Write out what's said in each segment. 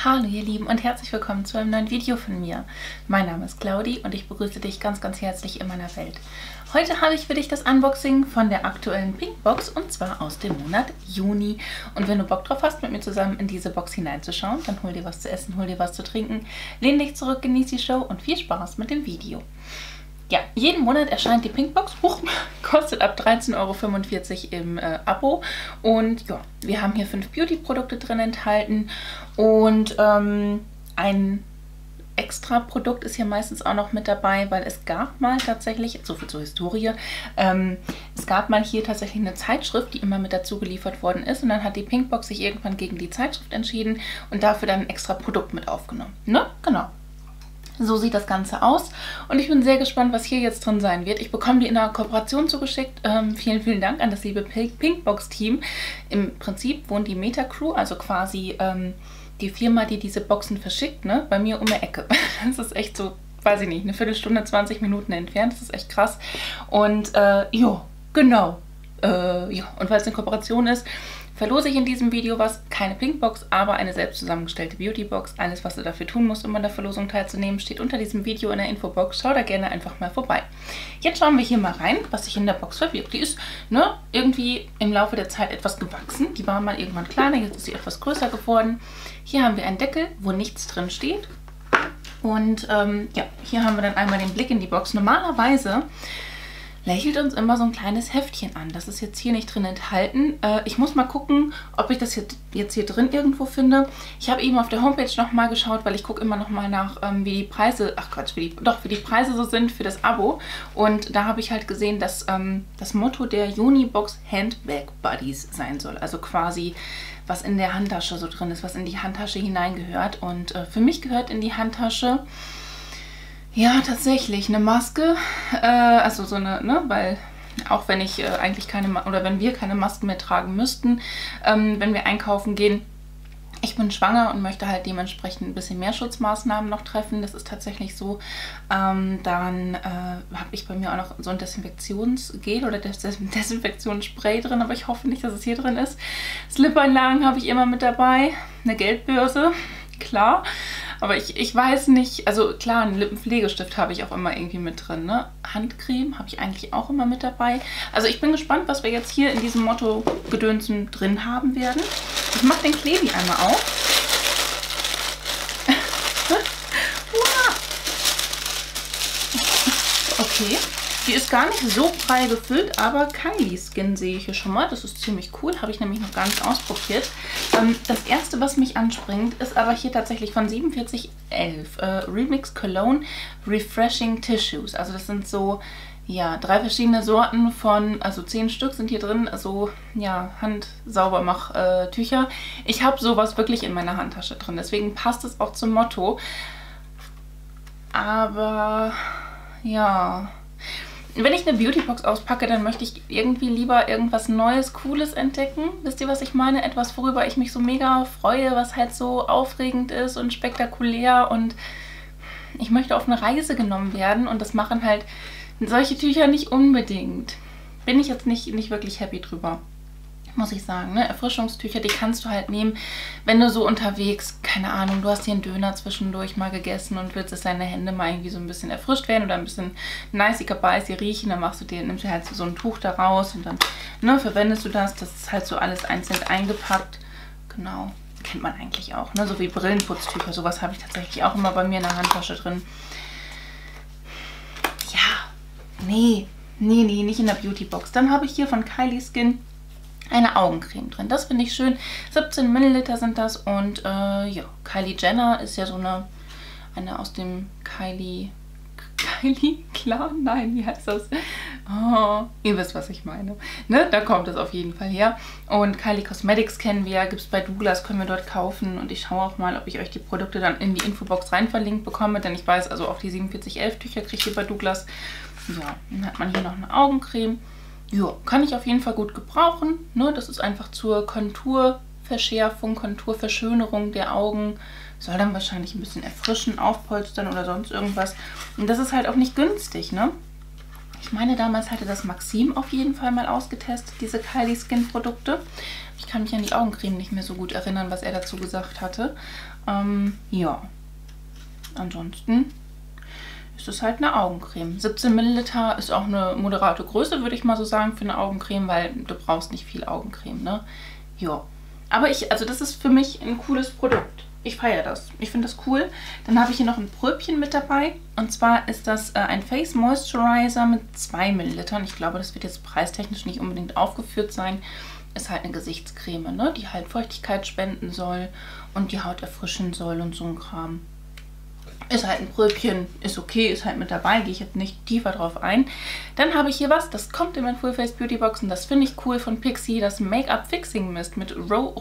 Hallo ihr Lieben und herzlich willkommen zu einem neuen Video von mir. Mein Name ist Claudi und ich begrüße dich ganz herzlich in meiner Welt. Heute habe ich für dich das Unboxing von der aktuellen Pinkbox und zwar aus dem Monat Juni. Und wenn du Bock drauf hast, mit mir zusammen in diese Box hineinzuschauen, dann hol dir was zu essen, hol dir was zu trinken, lehn dich zurück, genieß die Show und viel Spaß mit dem Video. Ja, jeden Monat erscheint die Pinkbox, kostet ab 13,45 € im Abo und ja, wir haben hier 5 Beauty-Produkte drin enthalten und ein extra Produkt ist hier meistens auch noch mit dabei, weil es gab mal tatsächlich, so viel zur Historie, es gab mal hier tatsächlich eine Zeitschrift, die immer mit dazu geliefert worden ist und dann hat die Pinkbox sich irgendwann gegen die Zeitschrift entschieden und dafür dann ein extra Produkt mit aufgenommen. Ne? Genau. So sieht das Ganze aus und ich bin sehr gespannt, was hier jetzt drin sein wird. Ich bekomme die in einer Kooperation zugeschickt. Vielen Dank an das liebe Pinkbox-Team. Im Prinzip wohnt die Meta-Crew, also quasi die Firma, die diese Boxen verschickt, ne, bei mir um die Ecke. Das ist echt so, weiß ich nicht, eine Viertelstunde, 20 Minuten entfernt. Das ist echt krass. Und ja, genau. Ja, und weil es eine Kooperation ist, verlose ich in diesem Video was, keine Pinkbox, aber eine selbst zusammengestellte Beautybox. Alles, was du dafür tun musst, um an der Verlosung teilzunehmen, steht unter diesem Video in der Infobox. Schau da gerne einfach mal vorbei. Jetzt schauen wir hier mal rein, was sich in der Box verbirgt. Die ist irgendwie im Laufe der Zeit etwas gewachsen. Die war mal irgendwann kleiner, jetzt ist sie etwas größer geworden. Hier haben wir einen Deckel, wo nichts drin steht. Und ja, hier haben wir dann einmal den Blick in die Box. Normalerweise lächelt uns immer so ein kleines Heftchen an. Das ist jetzt hier nicht drin enthalten. Ich muss mal gucken, ob ich das jetzt hier drin irgendwo finde. Ich habe eben auf der Homepage nochmal geschaut, weil ich gucke immer nochmal nach, wie die Preise, wie die Preise so sind für das Abo. Und da habe ich halt gesehen, dass das Motto der Juni-Box Handbag Buddies sein soll. Also quasi, was in der Handtasche so drin ist, was in die Handtasche hineingehört. Und für mich gehört in die Handtasche ja, tatsächlich eine Maske, also so eine, ne, weil auch wenn ich eigentlich keine, oder wenn wir keine Masken mehr tragen müssten, wenn wir einkaufen gehen, ich bin schwanger und möchte halt dementsprechend ein bisschen mehr Schutzmaßnahmen noch treffen. Das ist tatsächlich so. Dann habe ich bei mir auch noch so ein Desinfektionsgel oder Desinfektionsspray drin, aber ich hoffe nicht, dass es hier drin ist. Slip-Einlagen habe ich immer mit dabei, eine Geldbörse, klar. Aber ich weiß nicht, also klar, einen Lippenpflegestift habe ich auch immer irgendwie mit drin, ne? Handcreme habe ich eigentlich auch immer mit dabei. Also ich bin gespannt, was wir jetzt hier in diesem Motto-Gedönsen drin haben werden. Ich mache den Klebi einmal auf. Okay. Die ist gar nicht so prall gefüllt, aber Kylie Skin sehe ich hier schon mal. Das ist ziemlich cool, habe ich nämlich noch gar nicht ausprobiert. Das erste, was mich anspringt, ist aber hier tatsächlich von 4711 Remix Cologne Refreshing Tissues. Also das sind so, ja, 3 verschiedene Sorten von, also 10 Stück sind hier drin, so, ja, Handsaubermach-Tücher. Ich habe sowas wirklich in meiner Handtasche drin, deswegen passt es auch zum Motto. Aber, ja, wenn ich eine Beautybox auspacke, dann möchte ich irgendwie lieber irgendwas Neues, Cooles entdecken. Wisst ihr, was ich meine? Etwas, worüber ich mich so mega freue, was halt so aufregend ist und spektakulär. Und ich möchte auf eine Reise genommen werden und das machen halt solche Tücher nicht unbedingt. Bin ich jetzt nicht wirklich happy drüber, muss ich sagen. Ne? Erfrischungstücher, die kannst du halt nehmen, wenn du so unterwegs, keine Ahnung, du hast hier einen Döner zwischendurch mal gegessen und willst, dass deine Hände mal irgendwie so ein bisschen erfrischt werden oder ein bisschen nicey riechen, dann nimmst du halt so ein Tuch da raus und dann, ne, verwendest du das. Das ist halt so alles einzeln eingepackt. Genau, kennt man eigentlich auch, ne? So wie Brillenputztücher, sowas habe ich tatsächlich auch immer bei mir in der Handtasche drin. Ja, nee, nicht in der Beautybox. Dann habe ich hier von Kylie Skin eine Augencreme drin. Das finde ich schön. 17 Milliliter sind das und ja, Kylie Jenner ist ja so eine aus dem Kylie Clan? Nein, wie heißt das? Oh, ihr wisst, was ich meine. Ne? Da kommt es auf jeden Fall her. Und Kylie Cosmetics kennen wir, gibt es bei Douglas, können wir dort kaufen. Und ich schaue auch mal, ob ich euch die Produkte dann in die Infobox rein verlinkt bekomme, denn ich weiß, also auch die 4711 Tücher kriegt ihr bei Douglas. Ja, dann hat man hier noch eine Augencreme. Ja, kann ich auf jeden Fall gut gebrauchen. Ne? Das ist einfach zur Konturverschärfung, Konturverschönerung der Augen. Soll dann wahrscheinlich ein bisschen erfrischen, aufpolstern oder sonst irgendwas. Und das ist halt auch nicht günstig, ne? Ich meine, damals hatte das Maxim auf jeden Fall mal ausgetestet, diese Kylie Skin Produkte. Ich kann mich an die Augencreme nicht mehr so gut erinnern, was er dazu gesagt hatte. Ja, ansonsten ist es halt eine Augencreme. 17 Milliliter ist auch eine moderate Größe, würde ich mal so sagen, für eine Augencreme, weil du brauchst nicht viel Augencreme, ne? Ja, aber also das ist für mich ein cooles Produkt. Ich feiere das. Ich finde das cool. Dann habe ich hier noch ein Pröbchen mit dabei. Und zwar ist das ein Face Moisturizer mit 2 Millilitern. Ich glaube, das wird jetzt preistechnisch nicht unbedingt aufgeführt sein. Ist halt eine Gesichtscreme, ne? Die halt Feuchtigkeit spenden soll und die Haut erfrischen soll und so ein Kram. Ist halt ein Pröbchen, ist okay, ist halt mit dabei, gehe ich jetzt nicht tiefer drauf ein. Dann habe ich hier was, das kommt in mein Full Face Beauty Box und das finde ich cool von Pixi, das Make-up Fixing Mist mit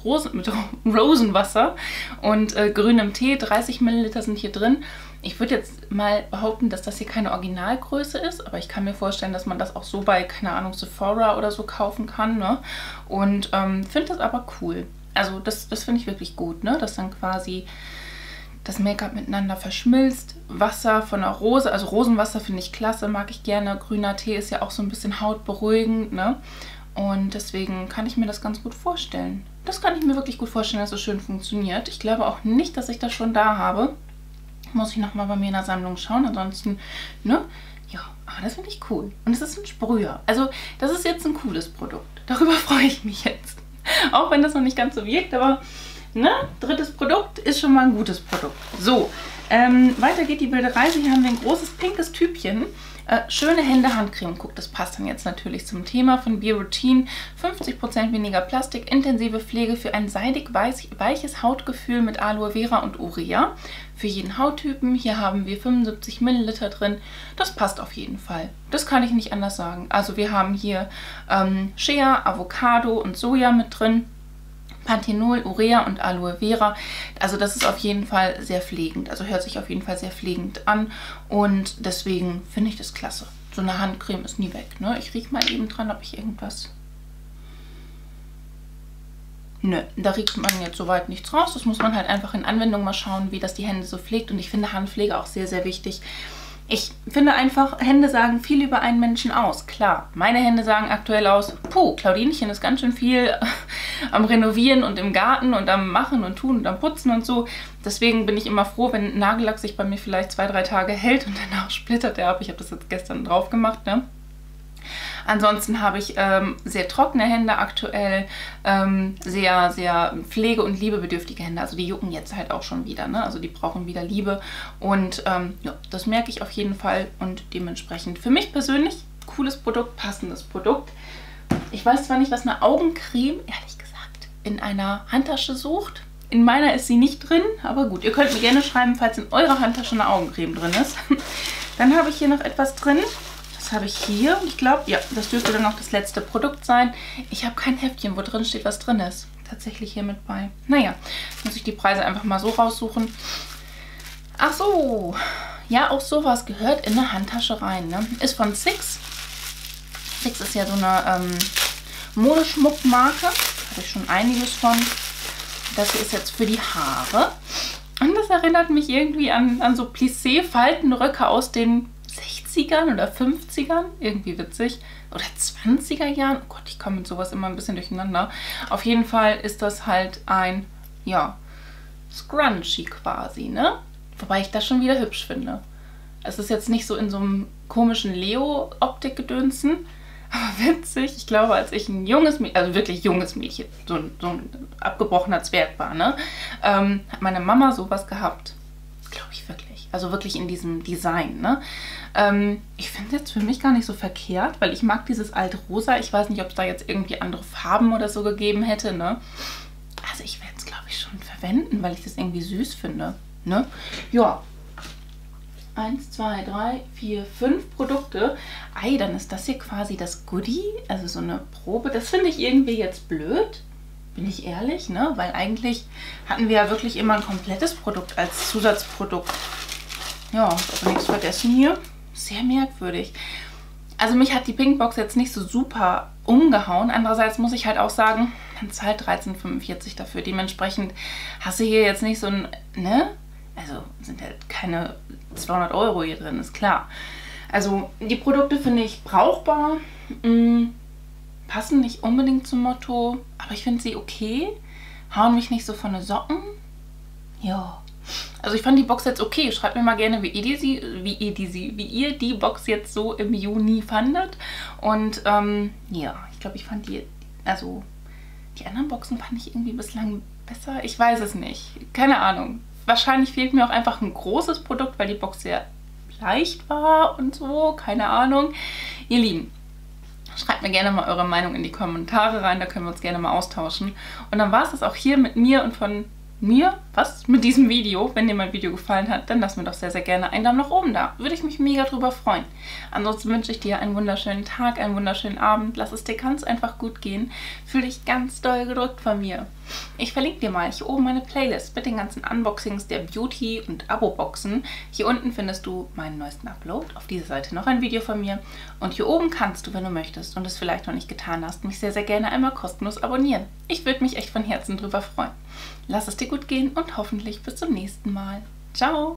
Rosenwasser und grünem Tee. 30 Milliliter sind hier drin. Ich würde jetzt mal behaupten, dass das hier keine Originalgröße ist, aber ich kann mir vorstellen, dass man das auch so bei, keine Ahnung, Sephora oder so kaufen kann, ne? Und finde das aber cool. Also das finde ich wirklich gut, ne? Dass dann quasi das Make-up miteinander verschmilzt. Wasser von der Rose, also Rosenwasser finde ich klasse, mag ich gerne. Grüner Tee ist ja auch so ein bisschen hautberuhigend, ne? Und deswegen kann ich mir das ganz gut vorstellen. Das kann ich mir wirklich gut vorstellen, dass es so schön funktioniert. Ich glaube auch nicht, dass ich das schon da habe. Muss ich nochmal bei mir in der Sammlung schauen. Ansonsten, ne? Ja, aber das finde ich cool. Und es ist ein Sprüher. Also das ist jetzt ein cooles Produkt. Darüber freue ich mich jetzt. Auch wenn das noch nicht ganz so wirkt, aber ne? Drittes Produkt ist schon mal ein gutes Produkt. So, weiter geht die Bilderei. Hier haben wir ein großes pinkes Tübchen. Schöne Hände-Handcreme. Guck, das passt dann jetzt natürlich zum Thema von Biotin. 50% weniger Plastik, intensive Pflege für ein seidig weiches Hautgefühl mit Aloe Vera und Urea. Für jeden Hauttypen. Hier haben wir 75 Milliliter drin. Das passt auf jeden Fall. Das kann ich nicht anders sagen. Also wir haben hier Shea, Avocado und Soja mit drin. Panthenol, Urea und Aloe Vera. Also das ist auf jeden Fall sehr pflegend. Also hört sich auf jeden Fall sehr pflegend an. Und deswegen finde ich das klasse. So eine Handcreme ist nie weg, ne? Ich rieche mal eben dran, ob ich irgendwas... Nö, da riecht man jetzt soweit nichts raus. Das muss man halt einfach in Anwendung mal schauen, wie das die Hände so pflegt. Und ich finde Handpflege auch sehr, sehr wichtig. Ich finde einfach, Hände sagen viel über einen Menschen aus. Klar, meine Hände sagen aktuell aus, puh, Claudinchen ist ganz schön viel am Renovieren und im Garten und am Machen und Tun und am Putzen und so. Deswegen bin ich immer froh, wenn Nagellack sich bei mir vielleicht 2-3 Tage hält und danach splittert er ab. Ich habe das jetzt gestern drauf gemacht, ne? Ansonsten habe ich sehr trockene Hände aktuell, sehr, sehr pflege- und liebebedürftige Hände. Also die jucken jetzt halt auch schon wieder, ne? Also die brauchen wieder Liebe und ja, das merke ich auf jeden Fall und dementsprechend für mich persönlich cooles Produkt, passendes Produkt. Ich weiß zwar nicht, was eine Augencreme, ehrlich gesagt, in einer Handtasche sucht. In meiner ist sie nicht drin, aber gut, ihr könnt mir gerne schreiben, falls in eurer Handtasche eine Augencreme drin ist. Dann habe ich hier noch etwas drin. Das habe ich hier. Ich glaube, ja, das dürfte dann noch das letzte Produkt sein. Ich habe kein Heftchen, wo drin steht, was drin ist. Tatsächlich hier mit bei. Naja, muss ich die Preise einfach mal so raussuchen. Ach so. Ja, auch sowas gehört in eine Handtasche rein, ne? Ist von Six. Six ist ja so eine Modeschmuckmarke. Da habe ich schon einiges von. Das hier ist jetzt für die Haare. Und das erinnert mich irgendwie an so Plissé-Faltenröcke aus den 60ern oder 50ern. Irgendwie witzig. Oder 20er Jahren. Oh Gott, ich komme mit sowas immer ein bisschen durcheinander. Auf jeden Fall ist das halt ein, ja, Scrunchie quasi, ne? Wobei ich das schon wieder hübsch finde. Es ist jetzt nicht so in so einem komischen Leo-Optik-Gedönsen. Aber witzig, ich glaube, als ich ein junges Mädchen, also wirklich junges Mädchen, so ein abgebrochener Zwerg war, ne, hat meine Mama sowas gehabt. Glaube ich wirklich. Also wirklich in diesem Design, ne. Ich finde es jetzt für mich gar nicht so verkehrt, weil ich mag dieses alte Rosa. Ich weiß nicht, ob es da jetzt irgendwie andere Farben oder so gegeben hätte, ne. Also ich werde es, glaube ich, schon verwenden, weil ich das irgendwie süß finde, ne. Ja. 1, 2, 3, 4, 5 Produkte. Ei, dann ist das hier quasi das Goodie, also so eine Probe. Das finde ich irgendwie jetzt blöd, bin ich ehrlich, ne? Weil eigentlich hatten wir ja wirklich immer ein komplettes Produkt als Zusatzprodukt. Ja, aber nichts vergessen hier. Sehr merkwürdig. Also mich hat die Pinkbox jetzt nicht so super umgehauen. Andererseits muss ich halt auch sagen, man zahlt 13,45 dafür. Dementsprechend hast du hier jetzt nicht so ein, ne? Also sind halt keine 200 € hier drin, ist klar. Also die Produkte finde ich brauchbar, passen nicht unbedingt zum Motto, aber ich finde sie okay, hauen mich nicht so von den Socken. Ja. Also ich fand die Box jetzt okay. Schreibt mir mal gerne, wie ihr die Box jetzt so im Juni fandet. Und ja, ich glaube, ich fand die anderen Boxen fand ich irgendwie bislang besser. Ich weiß es nicht. Keine Ahnung. Wahrscheinlich fehlt mir auch einfach ein großes Produkt, weil die Box sehr leicht war und so. Keine Ahnung. Ihr Lieben, schreibt mir gerne mal eure Meinung in die Kommentare rein. Da können wir uns gerne mal austauschen. Und dann war es das auch hier mit mir und von mir, mit diesem Video. Wenn dir mein Video gefallen hat, dann lass mir doch sehr, sehr gerne einen Daumen nach oben da. Würde ich mich mega drüber freuen. Ansonsten wünsche ich dir einen wunderschönen Tag, einen wunderschönen Abend. Lass es dir ganz einfach gut gehen. Fühl dich ganz doll gedrückt von mir. Ich verlinke dir mal hier oben meine Playlist mit den ganzen Unboxings der Beauty- und Abo-Boxen. Hier unten findest du meinen neuesten Upload. Auf dieser Seite noch ein Video von mir. Und hier oben kannst du, wenn du möchtest und es vielleicht noch nicht getan hast, mich sehr, sehr gerne einmal kostenlos abonnieren. Ich würde mich echt von Herzen drüber freuen. Lass es dir gut gehen und hoffentlich bis zum nächsten Mal. Ciao!